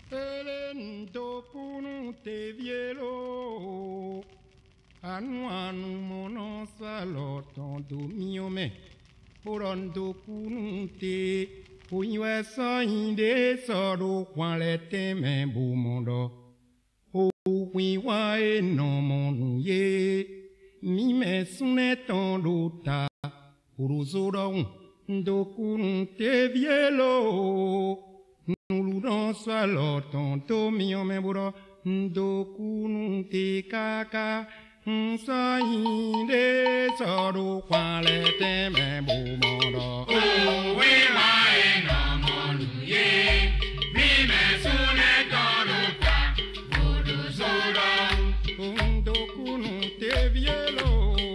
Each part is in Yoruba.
Elento kunu te vielo anu mono salo tonto mio me porondo kunu te punywe so inde so do kwale teme bu mondo o wi wa e no monu ye mi me sune tondo ta uruzoro ndo kunu te vielo Nuluron swalo tonto mio me buro ndoku nunte kaka nsa inde soru kwale teme bumodo we wae no monu ye mi me sune toruka budu soro ndoku nunte vielo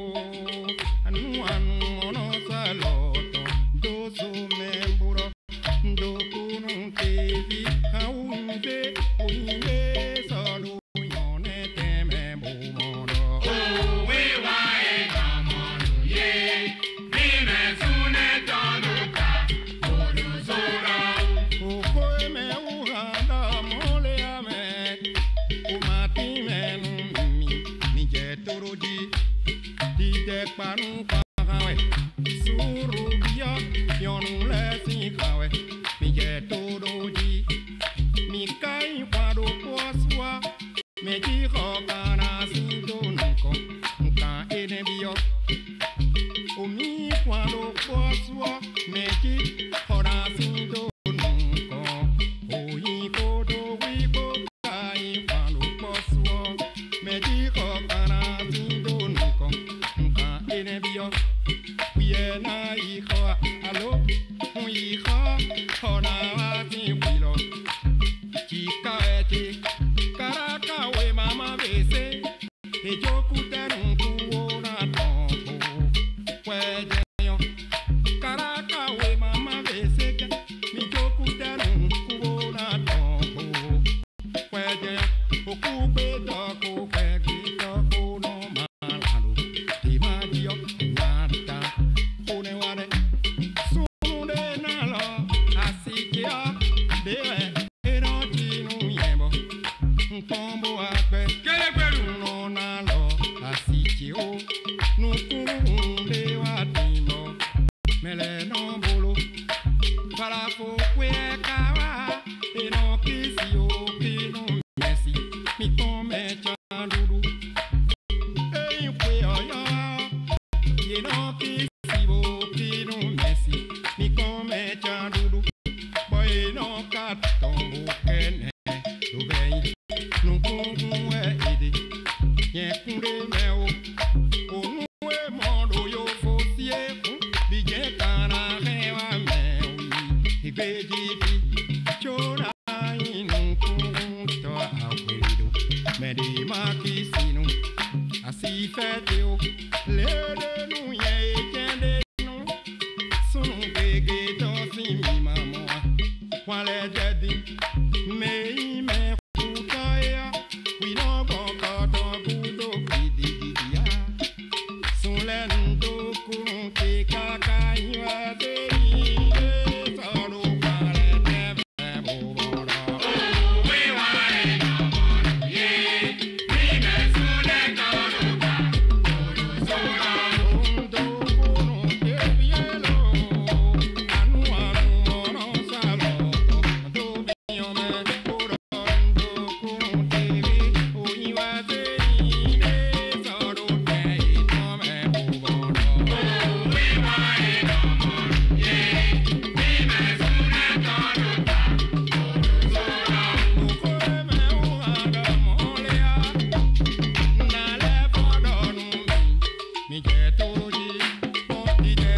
anu mono swalo tonto me buro ndoku nunte vi haunde unye soru yone teme bumodo we wae no monu ye mi me sune toruka budu soro Ukoe me uhanda mole ame umati menu mi jetoroji di de panu kawe surubia yonu lesi kawe mi jetoroji mi kai kwado poswa me ji kana sindo nko nka enebio omi kwado poswa me ji kana sindo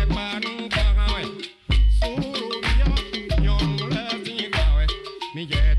Me get